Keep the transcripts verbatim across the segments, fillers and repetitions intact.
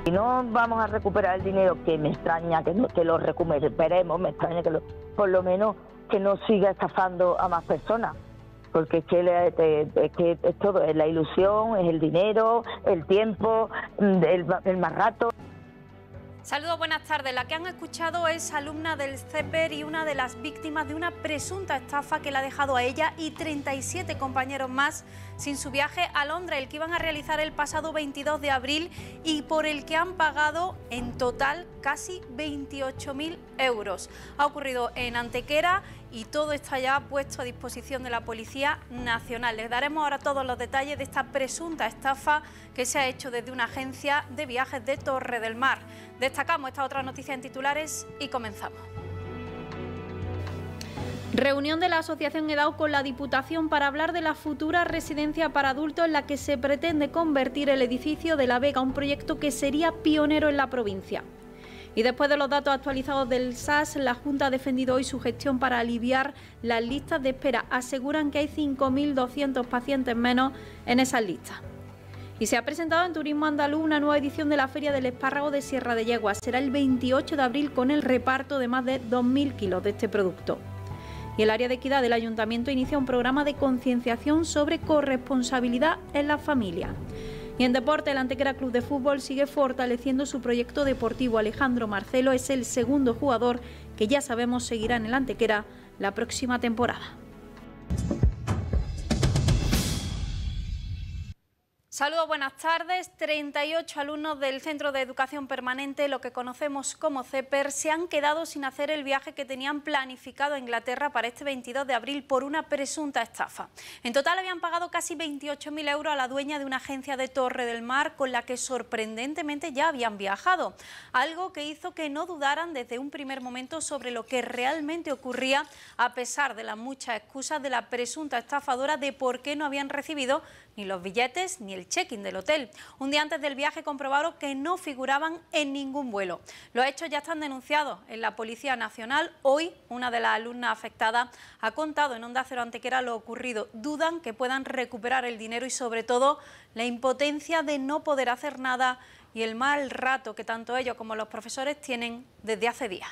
Si no vamos a recuperar el dinero, que me extraña que, no, que lo recuperemos, me extraña que lo, por lo menos que no siga estafando a más personas, porque es que, le, es, que es todo, es la ilusión, es el dinero, el tiempo, el, el más rato. Saludos, buenas tardes. La que han escuchado es alumna del CEPER y una de las víctimas de una presunta estafa que la ha dejado a ella y treinta y siete compañeros más sin su viaje a Londres, el que iban a realizar el pasado veintidós de abril y por el que han pagado en total casi veintiocho mil euros. Ha ocurrido en Antequera y todo está ya puesto a disposición de la Policía Nacional. Les daremos ahora todos los detalles de esta presunta estafa que se ha hecho desde una agencia de viajes de Torre del Mar. Destacamos esta otra noticia en titulares y comenzamos. Reunión de la Asociación EDAO con la Diputación para hablar de la futura residencia para adultos en la que se pretende convertir el edificio de La Vega, un proyecto que sería pionero en la provincia. Y después de los datos actualizados del S A S, la Junta ha defendido hoy su gestión para aliviar las listas de espera. Aseguran que hay cinco mil doscientos pacientes menos en esas listas. Y se ha presentado en Turismo Andaluz una nueva edición de la Feria del Espárrago de Sierra de Yegua. Será el veintiocho de abril con el reparto de más de dos mil kilos de este producto. Y el área de equidad del Ayuntamiento inicia un programa de concienciación sobre corresponsabilidad en la familia. Y en deporte, el Antequera Club de Fútbol sigue fortaleciendo su proyecto deportivo. Alejandro Marcelo es el segundo jugador que ya sabemos seguirá en el Antequera la próxima temporada. Saludos, buenas tardes. treinta y ocho alumnos del Centro de Educación Permanente, lo que conocemos como CEPER, se han quedado sin hacer el viaje que tenían planificado a Inglaterra para este veintidós de abril por una presunta estafa. En total habían pagado casi veintiocho mil euros a la dueña de una agencia de Torre del Mar con la que sorprendentemente ya habían viajado, algo que hizo que no dudaran desde un primer momento sobre lo que realmente ocurría, a pesar de las muchas excusas de la presunta estafadora de por qué no habían recibido ni los billetes ni el check-in del hotel. Un día antes del viaje comprobaron que no figuraban en ningún vuelo. Los hechos ya están denunciados en la Policía Nacional. Hoy una de las alumnas afectadas ha contado en Onda Cero Antequera lo ocurrido. Dudan que puedan recuperar el dinero y sobre todo la impotencia de no poder hacer nada y el mal rato que tanto ellos como los profesores tienen desde hace días.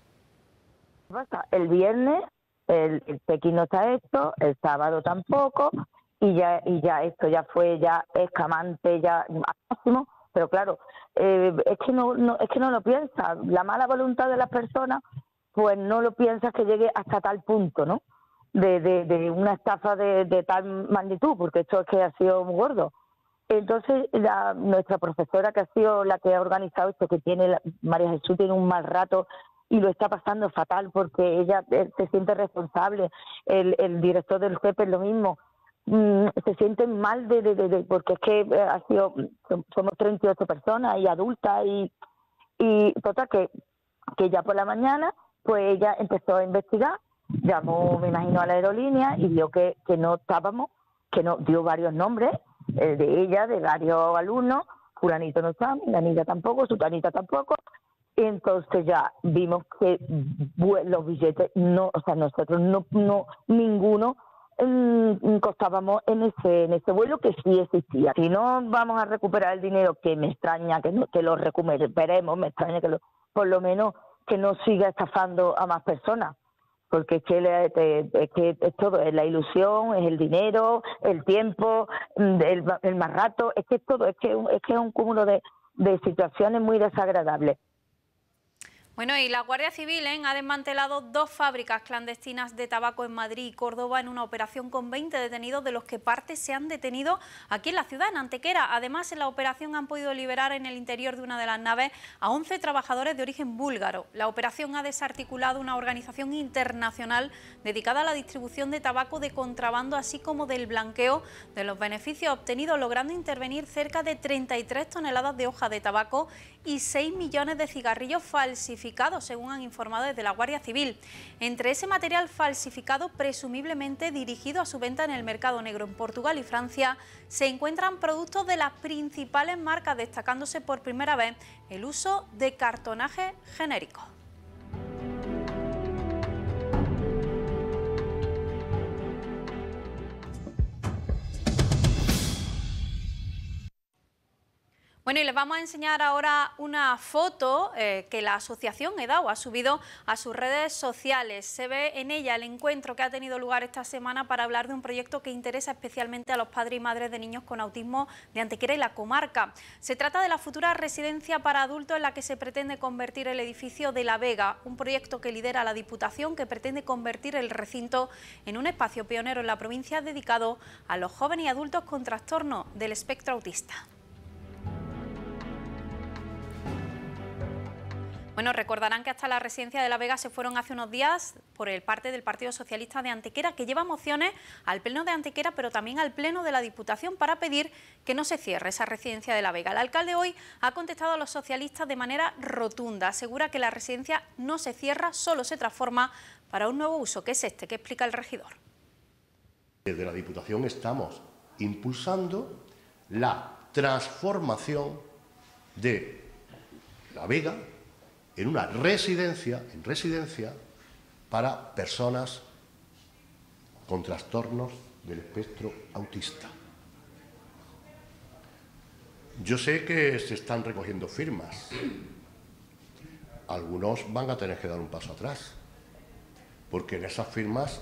El viernes el, el check-in no está hecho, el sábado tampoco. Y ya y ya esto ya fue ya escamante, ya al máximo, pero claro, eh, es que no, no es que no lo piensas, la mala voluntad de las personas, pues no lo piensas que llegue hasta tal punto, ¿no? De, de, de una estafa de, de tal magnitud, porque esto es que ha sido muy gordo. Entonces, la, nuestra profesora, que ha sido la que ha organizado esto, que tiene, la, María Jesús, tiene un mal rato y lo está pasando fatal porque ella se siente responsable, el, el director del CEPER lo mismo. Se sienten mal de, de, de, de porque es que ha sido somos treinta y ocho personas y adultas y y total que que ya por la mañana pues ella empezó a investigar, llamó me imagino a la aerolínea y vio que que no estábamos, que no dio varios nombres eh, de ella, de varios alumnos, fulanito no está, la niña tampoco, sutanita tampoco. Entonces ya vimos que los billetes no, o sea, nosotros no no ninguno costábamos en ese en ese vuelo que sí existía. Si no vamos a recuperar el dinero, que me extraña que no, que lo recuperemos, me extraña que lo, por lo menos que no siga estafando a más personas, porque es que, le, es que es todo, es la ilusión, es el dinero, el tiempo, el, el más rato, es que es todo, es que es que es un cúmulo de, de situaciones muy desagradables. Bueno, y la Guardia Civil ¿eh? ha desmantelado dos fábricas clandestinas de tabaco en Madrid y Córdoba en una operación con veinte detenidos, de los que parte se han detenido aquí en la ciudad, en Antequera. Además, en la operación han podido liberar en el interior de una de las naves a once trabajadores de origen búlgaro. La operación ha desarticulado una organización internacional dedicada a la distribución de tabaco de contrabando, así como del blanqueo de los beneficios obtenidos, logrando intervenir cerca de treinta y tres toneladas de hoja de tabaco y seis millones de cigarrillos falsificados, según han informado desde la Guardia Civil. Entre ese material falsificado, presumiblemente dirigido a su venta en el mercado negro en Portugal y Francia, se encuentran productos de las principales marcas, destacándose por primera vez el uso de cartonaje genérico. Bueno, y les vamos a enseñar ahora una foto eh, que la asociación EDAO ha subido a sus redes sociales. Se ve en ella el encuentro que ha tenido lugar esta semana para hablar de un proyecto que interesa especialmente a los padres y madres de niños con autismo de Antequera y la comarca. Se trata de la futura residencia para adultos en la que se pretende convertir el edificio de La Vega, un proyecto que lidera la Diputación que pretende convertir el recinto en un espacio pionero en la provincia dedicado a los jóvenes y adultos con trastorno del espectro autista. Bueno, recordarán que hasta la residencia de La Vega se fueron hace unos días por el parte del Partido Socialista de Antequera, que lleva mociones al Pleno de Antequera, pero también al Pleno de la Diputación para pedir que no se cierre esa residencia de La Vega. El alcalde hoy ha contestado a los socialistas de manera rotunda. Asegura que la residencia no se cierra, solo se transforma para un nuevo uso, que es este, que explica el regidor. Desde la Diputación estamos impulsando la transformación de La Vega en una residencia, en residencia para personas con trastornos del espectro autista. Yo sé que se están recogiendo firmas. Algunos van a tener que dar un paso atrás, porque en esas firmas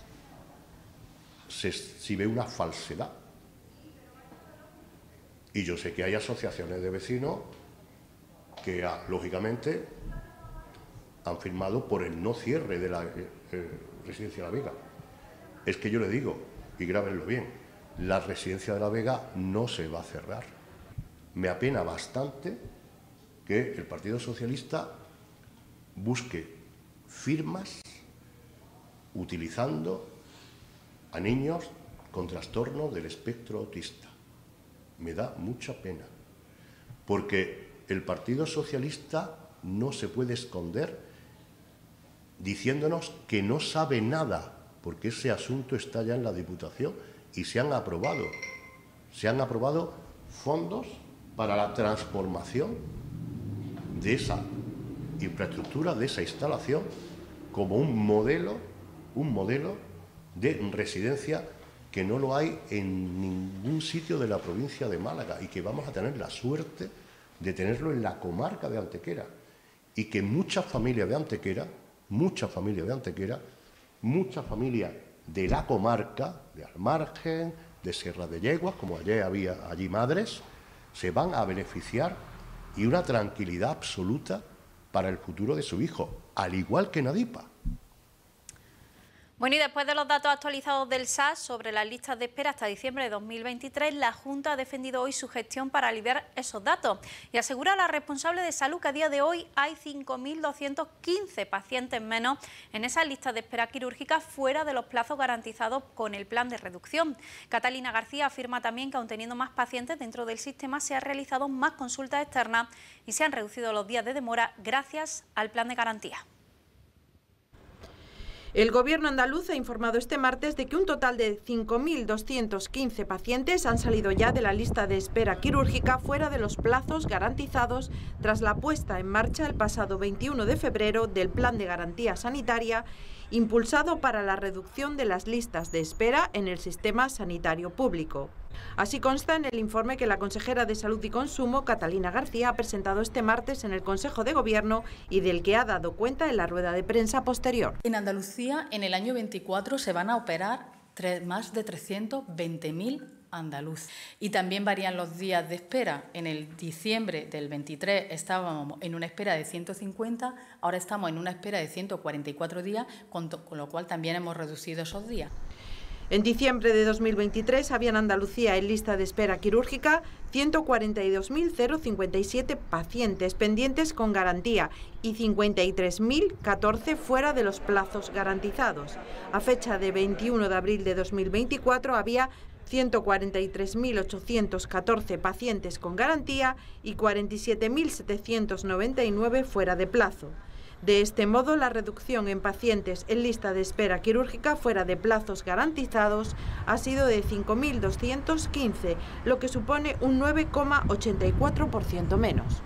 se, se ve una falsedad. Y yo sé que hay asociaciones de vecinos que, lógicamente, han firmado por el no cierre de la eh, eh, residencia de La Vega. Es que yo le digo, y grábenlo bien, la residencia de La Vega no se va a cerrar. Me apena bastante que el Partido Socialista busque firmas utilizando a niños con trastorno del espectro autista. Me da mucha pena, porque el Partido Socialista no se puede esconder diciéndonos que no sabe nada, porque ese asunto está ya en la Diputación y se han aprobado, se han aprobado fondos para la transformación de esa infraestructura, de esa instalación, como un modelo, un modelo de residencia que no lo hay en ningún sitio de la provincia de Málaga y que vamos a tener la suerte de tenerlo en la comarca de Antequera, y que muchas familias de Antequera, muchas familias de Antequera, muchas familias de la comarca, de Almargen, de Sierra de Yeguas, como ayer había allí madres, se van a beneficiar, y una tranquilidad absoluta para el futuro de su hijo, al igual que Nadipa. Bueno, y después de los datos actualizados del S A S sobre las listas de espera hasta diciembre de dos mil veintitrés, la Junta ha defendido hoy su gestión para aliviar esos datos y asegura a la responsable de salud que a día de hoy hay cinco mil doscientos quince pacientes menos en esas listas de espera quirúrgica fuera de los plazos garantizados con el plan de reducción. Catalina García afirma también que aun teniendo más pacientes dentro del sistema se han realizado más consultas externas y se han reducido los días de demora gracias al plan de garantía. El Gobierno andaluz ha informado este martes de que un total de cinco mil doscientos quince pacientes han salido ya de la lista de espera quirúrgica fuera de los plazos garantizados tras la puesta en marcha el pasado veintiuno de febrero del Plan de Garantía Sanitaria impulsado para la reducción de las listas de espera en el sistema sanitario público. Así consta en el informe que la consejera de Salud y Consumo, Catalina García, ha presentado este martes en el Consejo de Gobierno y del que ha dado cuenta en la rueda de prensa posterior. En Andalucía, en el año veinticuatro, se van a operar más de trescientos veinte mil andaluces. Y también varían los días de espera. En el diciembre del veintitrés estábamos en una espera de ciento cincuenta, ahora estamos en una espera de ciento cuarenta y cuatro días, con, con lo cual también hemos reducido esos días. En diciembre de dos mil veintitrés había en Andalucía en lista de espera quirúrgica ciento cuarenta y dos mil cincuenta y siete pacientes pendientes con garantía y cincuenta y tres mil catorce fuera de los plazos garantizados. A fecha de veintiuno de abril de dos mil veinticuatro había ciento cuarenta y tres mil ochocientos catorce pacientes con garantía y cuarenta y siete mil setecientos noventa y nueve fuera de plazo. De este modo, la reducción en pacientes en lista de espera quirúrgica fuera de plazos garantizados ha sido de cinco mil doscientos quince, lo que supone un nueve coma ochenta y cuatro por ciento menos.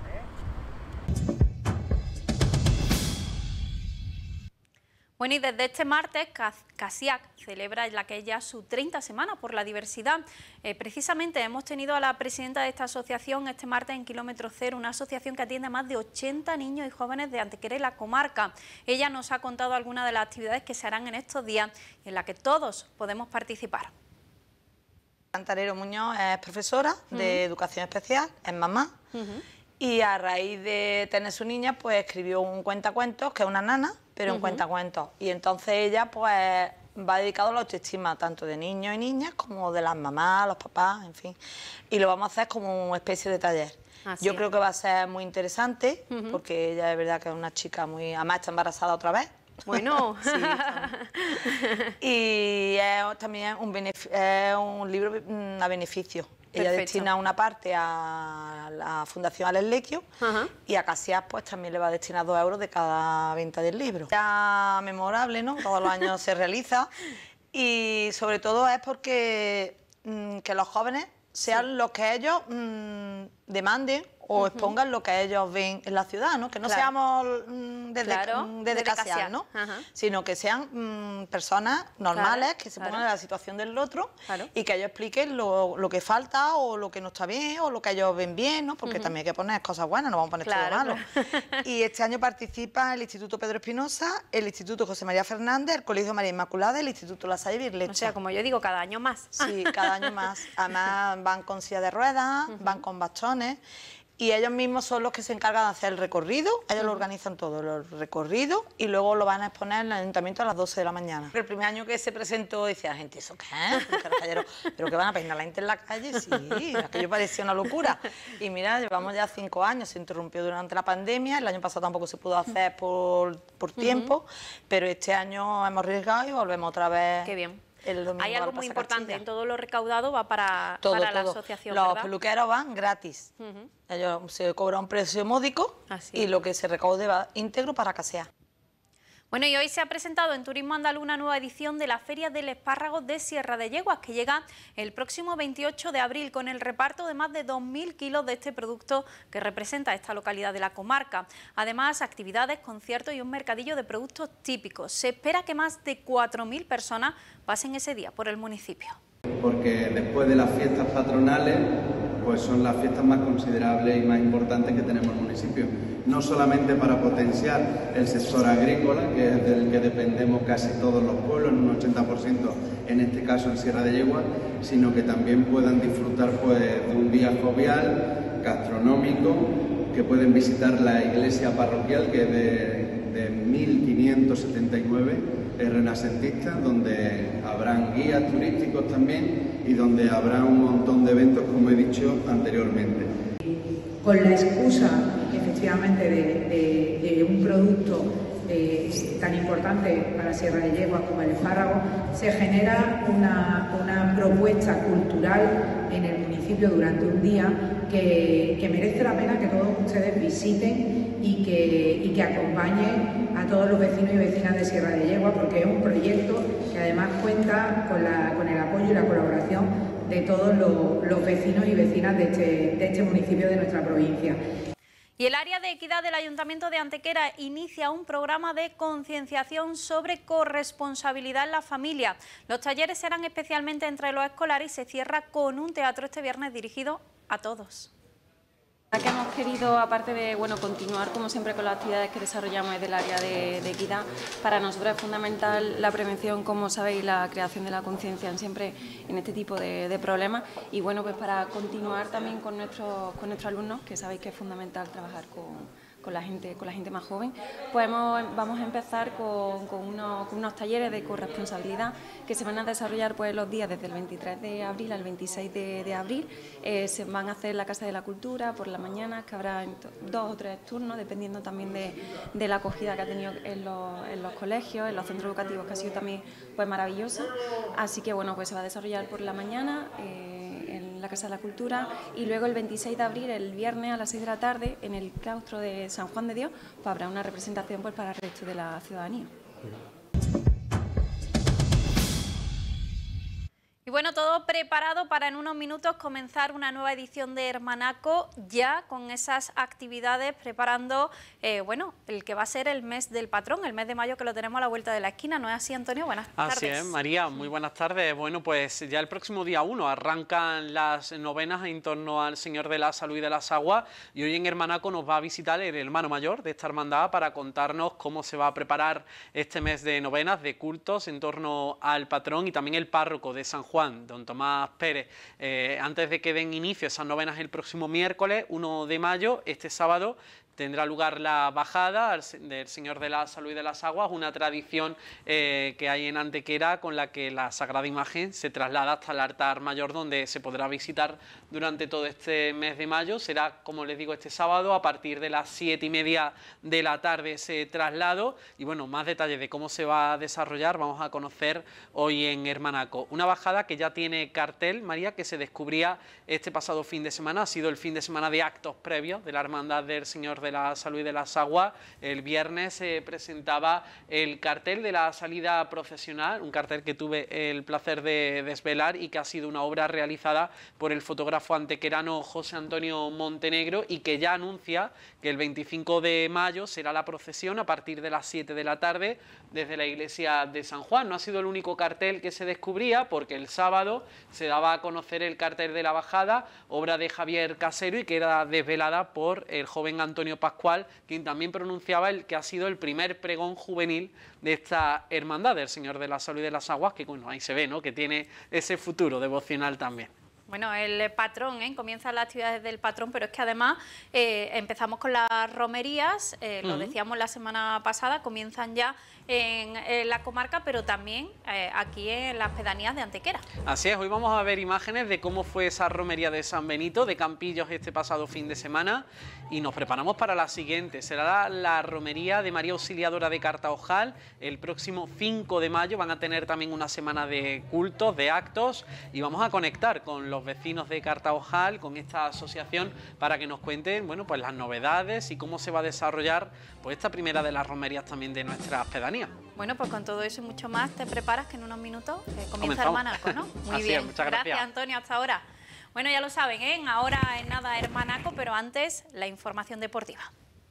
Bueno, y desde este martes, CASIAC celebra en la que es ya su treinta semana por la diversidad. Eh, precisamente hemos tenido a la presidenta de esta asociación este martes en Kilómetro Cero, una asociación que atiende a más de ochenta niños y jóvenes de Antequera y la comarca. Ella nos ha contado algunas de las actividades que se harán en estos días y en las que todos podemos participar. Cantarero Muñoz es profesora de uh-huh. educación especial, es mamá, uh-huh. y a raíz de tener su niña, pues escribió un cuentacuentos, que es una nana, pero uh-huh. un cuentacuentos. Y entonces ella, pues, va dedicado a la autoestima, tanto de niños y niñas, como de las mamás, los papás, en fin. Y lo vamos a hacer como una especie de taller. Así Yo es. creo que va a ser muy interesante, uh-huh. porque ella es verdad que es una chica muy... Además está embarazada otra vez. Bueno, sí, y es también un, es un libro a beneficio. Perfecto. Ella destina una parte a la Fundación Alex Lequio uh-huh. y a CASIAC pues también le va a destinar dos euros de cada venta del libro. Ya memorable, ¿no? Todos los años se realiza y sobre todo es porque mmm, que los jóvenes sean sí. los que ellos mmm, demanden o uh-huh. expongan lo que ellos ven en la ciudad, ¿no? Que no claro. seamos mm, desde, claro. mm, desde, desde CASIAC, ¿no? Uh-huh. Sino que sean mm, personas normales, claro. que se pongan claro. en la situación del otro claro. y que ellos expliquen lo, lo que falta o lo que no está bien o lo que ellos ven bien, ¿no? Porque uh-huh. también hay que poner cosas buenas, no vamos a poner claro, todo malo. Claro. Y este año participa el Instituto Pedro Espinosa, el Instituto José María Fernández, el Colegio María Inmaculada, el Instituto La Salle Birlecha. O sea, como yo digo, cada año más. Sí, cada año más. Además van con silla de ruedas, uh-huh. van con bastones. Y ellos mismos son los que se encargan de hacer el recorrido, ellos uh-huh. lo organizan todo, los recorridos, y luego lo van a exponer en el ayuntamiento a las doce de la mañana. El primer año que se presentó decía la gente, ¿eso qué es? ¿Pero que van a peinar la gente en la calle? Sí, aquello parecía una locura. Y mira, llevamos ya cinco años, se interrumpió durante la pandemia, el año pasado tampoco se pudo hacer por, por tiempo, uh-huh. pero este año hemos arriesgado y volvemos otra vez. Qué bien. Hay algo muy importante, en todo lo recaudado va para, todo, para la todo. asociación, Los ¿verdad? peluqueros van gratis, uh-huh. ellos se cobran un precio módico Así y es. lo que se recaude va íntegro para CASIAC. Bueno, y hoy se ha presentado en Turismo Andaluz una nueva edición de la Feria del Espárrago de Sierra de Yeguas, que llega el próximo veintiocho de abril con el reparto de más de dos mil kilos de este producto que representa esta localidad de la comarca. Además, actividades, conciertos y un mercadillo de productos típicos. Se espera que más de cuatro mil personas pasen ese día por el municipio. Porque después de las fiestas patronales, pues son las fiestas más considerables y más importantes que tenemos en el municipio. No solamente para potenciar el sector agrícola, que es del que dependemos casi todos los pueblos, en un ochenta por ciento en este caso en Sierra de Yeguas, sino que también puedan disfrutar pues, de un día jovial, gastronómico, que pueden visitar la iglesia parroquial, que es de, de mil quinientos setenta y nueve, es renacentista, donde habrán guías turísticos también y donde habrá un montón de eventos, como he dicho anteriormente. Con la excusa, efectivamente, de, de, de un producto eh, tan importante para Sierra de Yeguas como el espárrago, se genera una, una propuesta cultural en el municipio durante un día que, que merece la pena que todos ustedes visiten y que, y que acompañen a todos los vecinos y vecinas de Sierra de Yeguas, porque es un proyecto que además cuenta con, la, con el apoyo y la colaboración de todos los, los vecinos y vecinas de este, de este municipio de nuestra provincia. Y el área de equidad del Ayuntamiento de Antequera inicia un programa de concienciación sobre corresponsabilidad en la familia. Los talleres serán especialmente entre los escolares y se cierra con un teatro este viernes dirigido a todos. Que hemos querido, aparte de bueno, continuar como siempre con las actividades que desarrollamos desde el área de, de equidad, para nosotros es fundamental la prevención, como sabéis, la creación de la conciencia siempre en este tipo de, de problemas y bueno, pues para continuar también con nuestros, con nuestros alumnos, que sabéis que es fundamental trabajar con, con la gente, con la gente más joven, pues hemos, vamos a empezar con, con, unos, con unos talleres de corresponsabilidad que se van a desarrollar pues los días desde el veintitrés de abril al veintiséis de abril. Eh, se van a hacer en la Casa de la Cultura por la mañana, que habrá dos o tres turnos, dependiendo también de, de la acogida que ha tenido en los, en los colegios, en los centros educativos, que ha sido también pues maravillosa. Así que bueno, pues se va a desarrollar por la mañana eh, en la Casa de la Cultura y luego el veintiséis de abril, el viernes a las seis de la tarde, en el claustro de San Juan de Dios, pues habrá una representación pues, para el resto de la ciudadanía. Y bueno, todo preparado para en unos minutos comenzar una nueva edición de Hermanaco, ya con esas actividades preparando, eh, bueno, el que va a ser el mes del patrón, el mes de mayo, que lo tenemos a la vuelta de la esquina, ¿no es así, Antonio? Buenas tardes. Así es, María, muy buenas tardes. Bueno, pues ya el próximo día uno arrancan las novenas en torno al Señor de la Salud y de las Aguas, y hoy en Hermanaco nos va a visitar el hermano mayor de esta hermandad para contarnos cómo se va a preparar este mes de novenas, de cultos en torno al patrón, y también el párroco de San Juan, don Tomás Pérez. Eh, antes de que den inicio esas novenas el próximo miércoles uno de mayo, este sábado tendrá lugar la bajada del Señor de la Salud y de las Aguas, una tradición eh, que hay en Antequera, con la que la Sagrada Imagen se traslada hasta el altar mayor, donde se podrá visitar durante todo este mes de mayo. Será, como les digo, este sábado a partir de las siete y media de la tarde ese traslado, y bueno, más detalles de cómo se va a desarrollar vamos a conocer hoy en Hermanaco. Una bajada que ya tiene cartel, María, que se descubría este pasado fin de semana. Ha sido el fin de semana de actos previos de la Hermandad del Señor de la Salud y de las Aguas. El viernes se presentaba el cartel de la salida procesional, un cartel que tuve el placer de desvelar y que ha sido una obra realizada por el fotógrafo antequerano José Antonio Montenegro, y que ya anuncia que el veinticinco de mayo será la procesión a partir de las siete de la tarde desde la iglesia de San Juan. No ha sido el único cartel que se descubría, porque el sábado se daba a conocer el cartel de la bajada, obra de Javier Casero, y que era desvelada por el joven Antonio Pascual, quien también pronunciaba el que ha sido el primer pregón juvenil de esta hermandad del Señor de la Salud y de las Aguas, que bueno, ahí se ve, ¿no?, que tiene ese futuro devocional también. Bueno, el patrón, ¿eh? Comienzan las actividades del patrón, pero es que además eh, empezamos con las romerías, eh, lo uh-huh. decíamos la semana pasada, comienzan ya en, en la comarca, pero también eh, aquí en las pedanías de Antequera. Así es, hoy vamos a ver imágenes de cómo fue esa romería de San Benito, de Campillos, este pasado fin de semana, y nos preparamos para la siguiente. Será la, la romería de María Auxiliadora de Cartaojal, el próximo cinco de mayo. Van a tener también una semana de cultos, de actos, y vamos a conectar con los vecinos de Cartaojal, con esta asociación, para que nos cuenten, bueno, pues las novedades y cómo se va a desarrollar pues esta primera de las romerías también de nuestras pedanías. Bueno, pues con todo eso y mucho más, te preparas que en unos minutos eh, comienza Hermanaco, ¿no? Muy Así bien, es, muchas gracias. Gracias, Antonio, hasta ahora. Bueno, ya lo saben, ¿eh? Ahora en nada Hermanaco, pero antes la información deportiva.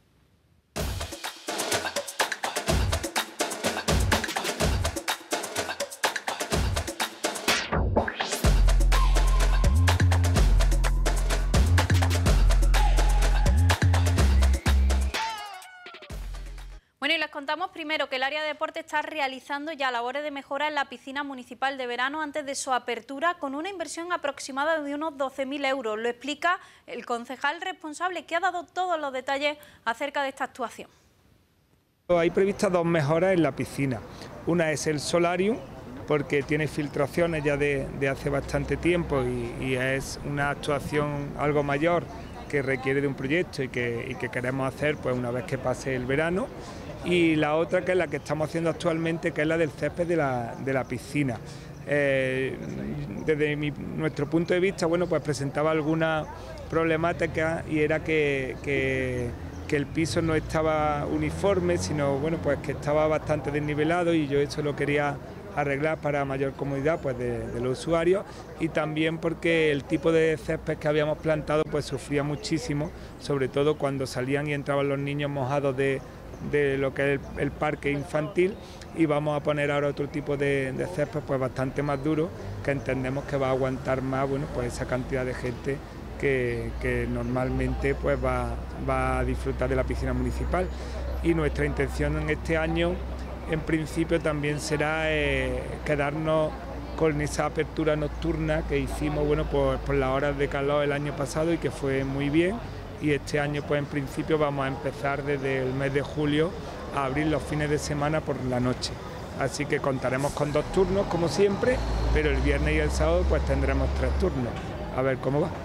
Bueno, y les contamos primero que el área de deporte está realizando ya labores de mejora en la piscina municipal de verano antes de su apertura, con una inversión aproximada de unos doce mil euros. Lo explica el concejal responsable, que ha dado todos los detalles acerca de esta actuación. Hay previstas dos mejoras en la piscina. Una es el solarium, porque tiene filtraciones ya de, de hace bastante tiempo y, y es una actuación algo mayor que requiere de un proyecto y que, y que queremos hacer pues una vez que pase el verano. Y la otra, que es la que estamos haciendo actualmente, que es la del césped de la, de la piscina. Eh, desde mi, nuestro punto de vista, bueno, pues presentaba alguna problemática, y era que, que, que el piso no estaba uniforme, sino bueno, pues que estaba bastante desnivelado, y yo eso lo quería arreglar para mayor comodidad pues de, de los usuarios, y también porque el tipo de césped que habíamos plantado pues sufría muchísimo, sobre todo cuando salían y entraban los niños mojados de, de lo que es el, el parque infantil, y vamos a poner ahora otro tipo de, de césped pues bastante más duro, que entendemos que va a aguantar más, bueno, pues esa cantidad de gente que, que normalmente pues va, va a disfrutar de la piscina municipal. Y nuestra intención en este año, en principio, también será eh, quedarnos con esa apertura nocturna que hicimos, bueno, por, por las horas de calor el año pasado, y que fue muy bien. Y este año, pues en principio, vamos a empezar desde el mes de julio a abrir los fines de semana por la noche. Así que contaremos con dos turnos, como siempre, pero el viernes y el sábado pues tendremos tres turnos. A ver cómo va.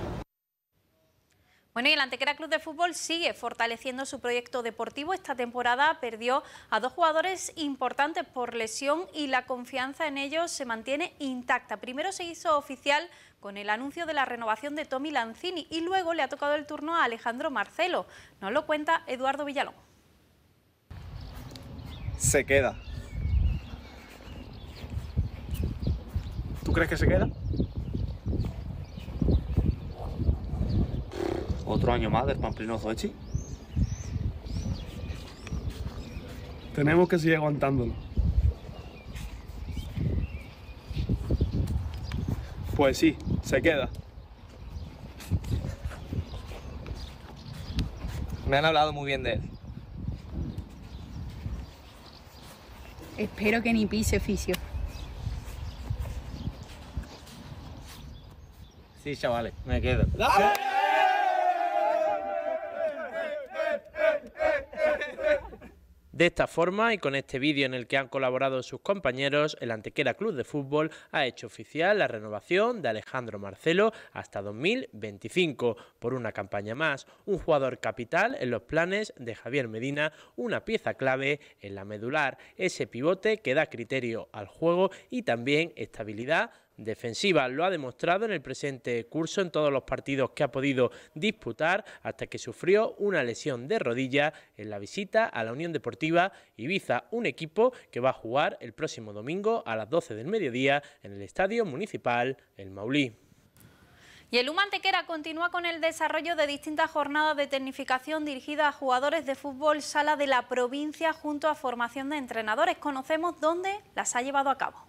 Bueno, y el Antequera Club de Fútbol sigue fortaleciendo su proyecto deportivo. Esta temporada perdió a dos jugadores importantes por lesión, y la confianza en ellos se mantiene intacta. Primero se hizo oficial con el anuncio de la renovación de Tommy Lanzini, y luego le ha tocado el turno a Alejandro Marcelo. Nos lo cuenta Eduardo Villalón. Se queda. ¿Tú crees que se queda? Otro año más del Pamplino Zoechi. Tenemos que seguir aguantándolo. Pues sí, se queda. Me han hablado muy bien de él. Espero que ni pise oficio. Sí, chavales, me quedo. ¡Dale! De esta forma y con este vídeo en el que han colaborado sus compañeros, el Antequera Club de Fútbol ha hecho oficial la renovación de Alejandro Marcelo hasta dos mil veinticinco por una campaña más, un jugador capital en los planes de Javier Medina, una pieza clave en la medular, ese pivote que da criterio al juego y también estabilidad defensiva. Lo ha demostrado en el presente curso en todos los partidos que ha podido disputar hasta que sufrió una lesión de rodilla en la visita a la Unión Deportiva Ibiza, un equipo que va a jugar el próximo domingo a las doce del mediodía en el Estadio Municipal El Maulí. Y el U M Antequera continúa con el desarrollo de distintas jornadas de tecnificación dirigidas a jugadores de fútbol sala de la provincia junto a formación de entrenadores. Conocemos dónde las ha llevado a cabo.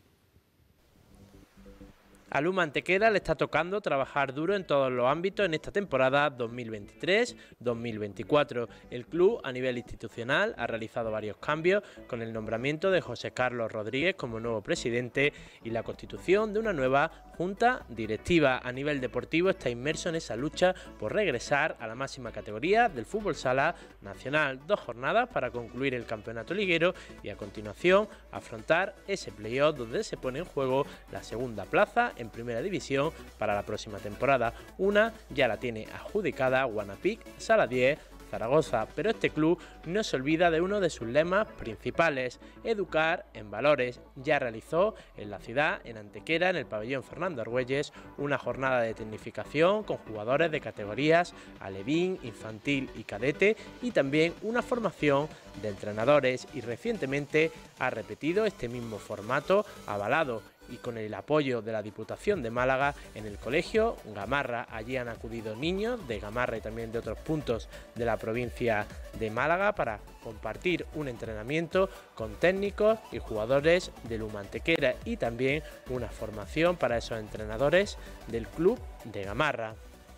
Al U M Antequera le está tocando trabajar duro en todos los ámbitos en esta temporada dos mil veintitrés dos mil veinticuatro. El club a nivel institucional ha realizado varios cambios con el nombramiento de José Carlos Rodríguez como nuevo presidente y la constitución de una nueva junta directiva. A nivel deportivo está inmerso en esa lucha por regresar a la máxima categoría del fútbol sala nacional. Dos jornadas para concluir el campeonato liguero y a continuación afrontar ese playoff donde se pone en juego la segunda plaza en primera división para la próxima temporada. Una ya la tiene adjudicada Guanapic Sala diez Zaragoza, pero este club no se olvida de uno de sus lemas principales: educar en valores. Ya realizó en la ciudad, en Antequera, en el pabellón Fernando Argüelles, una jornada de tecnificación con jugadores de categorías alevín, infantil y cadete y también una formación de entrenadores, y recientemente ha repetido este mismo formato avalado y con el apoyo de la Diputación de Málaga en el Colegio Gamarra. Allí han acudido niños de Gamarra y también de otros puntos de la provincia de Málaga para compartir un entrenamiento con técnicos y jugadores del U M Antequera y también una formación para esos entrenadores del club de Gamarra.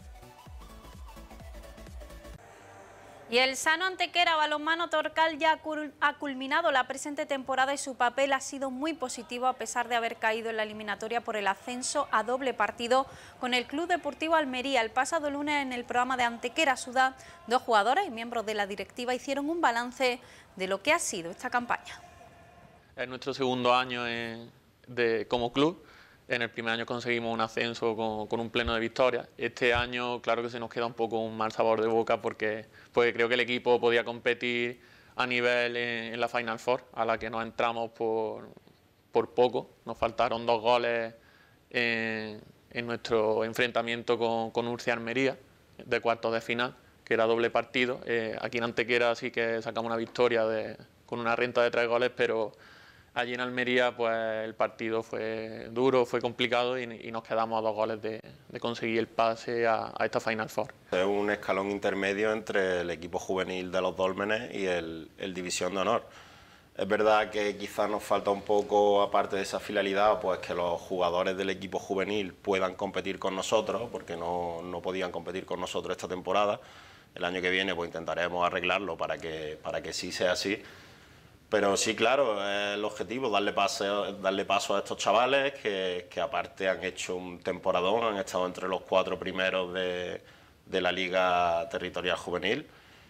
Y el Sano Antequera Balonmano Torcal ya ha culminado la presente temporada y su papel ha sido muy positivo a pesar de haber caído en la eliminatoria por el ascenso a doble partido con el Club Deportivo Almería. El pasado lunes en el programa de Antequera Sudá, dos jugadores y miembros de la directiva hicieron un balance de lo que ha sido esta campaña. Es nuestro segundo año en, de, como club. En el primer año conseguimos un ascenso con, con un pleno de victorias. Este año, claro que se nos queda un poco un mal sabor de boca porque, porque creo que el equipo podía competir a nivel en, en la Final Four, a la que nos entramos por, por poco. Nos faltaron dos goles en, en nuestro enfrentamiento con, con Urcia Almería, de cuartos de final, que era doble partido. Eh, aquí en Antequera sí que sacamos una victoria de, con una renta de tres goles, pero allí en Almería pues el partido fue duro, fue complicado y, y nos quedamos a dos goles de, de conseguir el pase a, a esta Final Four. Es un escalón intermedio entre el equipo juvenil de los Dólmenes y el, el División de Honor. Es verdad que quizás nos falta un poco, aparte de esa finalidad, pues que los jugadores del equipo juvenil puedan competir con nosotros, porque no, no podían competir con nosotros esta temporada. El año que viene pues intentaremos arreglarlo para que, para que sí sea así. Pero sí, claro, es el objetivo, darle paso, darle paso a estos chavales que, que aparte han hecho un temporadón, han estado entre los cuatro primeros de, de la Liga Territorial Juvenil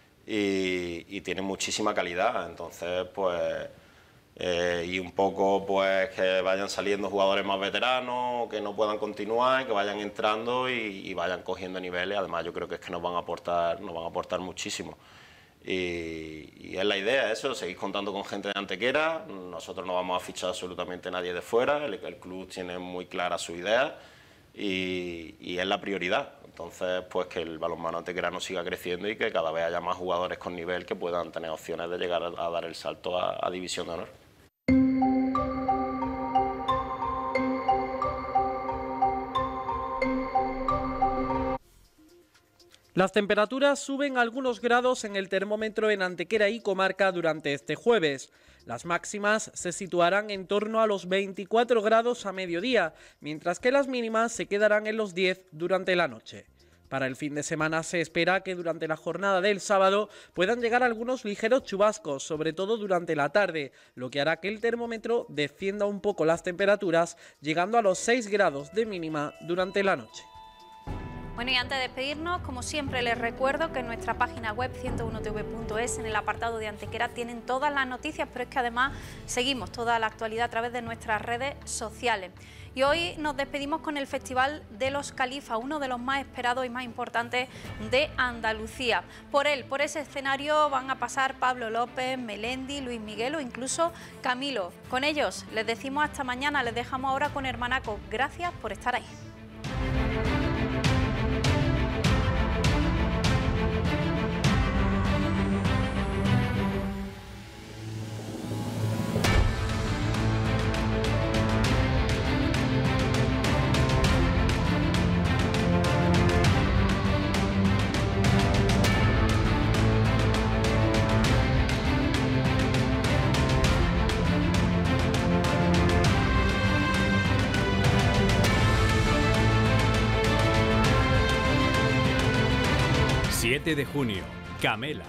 y, y tienen muchísima calidad. Entonces, pues, eh, y un poco pues que vayan saliendo jugadores más veteranos, que no puedan continuar, que vayan entrando y, y vayan cogiendo niveles. Además, yo creo que es que nos van a aportar, nos van a aportar muchísimo. Y, y es la idea, eso, seguir contando con gente de Antequera. Nosotros no vamos a fichar absolutamente a nadie de fuera, el, el club tiene muy clara su idea y, y es la prioridad. Entonces, pues que el balonmano antequerano siga creciendo y que cada vez haya más jugadores con nivel que puedan tener opciones de llegar a, a dar el salto a, a División de Honor. Las temperaturas suben algunos grados en el termómetro en Antequera y comarca durante este jueves. Las máximas se situarán en torno a los veinticuatro grados a mediodía, mientras que las mínimas se quedarán en los diez durante la noche. Para el fin de semana se espera que durante la jornada del sábado puedan llegar algunos ligeros chubascos, sobre todo durante la tarde, lo que hará que el termómetro descienda un poco las temperaturas, llegando a los seis grados de mínima durante la noche. Bueno, y antes de despedirnos, como siempre les recuerdo que en nuestra página web ciento uno t v punto es, en el apartado de Antequera, tienen todas las noticias, pero es que además seguimos toda la actualidad a través de nuestras redes sociales. Y hoy nos despedimos con el Festival de los Califas, uno de los más esperados y más importantes de Andalucía. Por él, por ese escenario van a pasar Pablo López, Melendi, Luis Miguel o incluso Camilo. Con ellos les decimos hasta mañana, les dejamos ahora con Hermanaco. Gracias por estar ahí. siete de junio, Camela.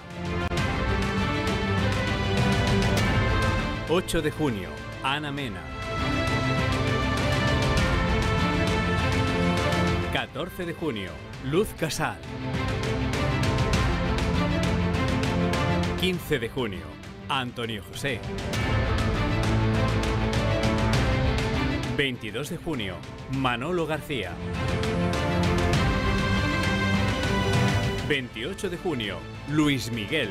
ocho de junio, Ana Mena. catorce de junio, Luz Casal. quince de junio, Antonio José. veintidós de junio, Manolo García. veintiocho de junio, Luis Miguel.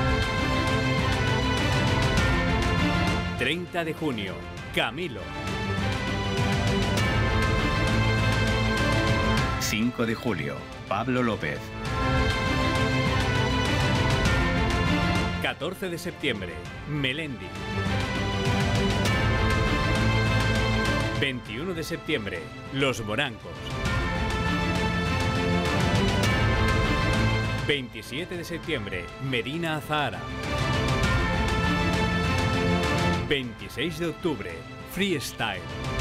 treinta de junio, Camilo. cinco de julio, Pablo López. catorce de septiembre, Melendi. veintiuno de septiembre, Los Morancos. veintisiete de septiembre, Medina Azahara. veintiséis de octubre, Freestyle.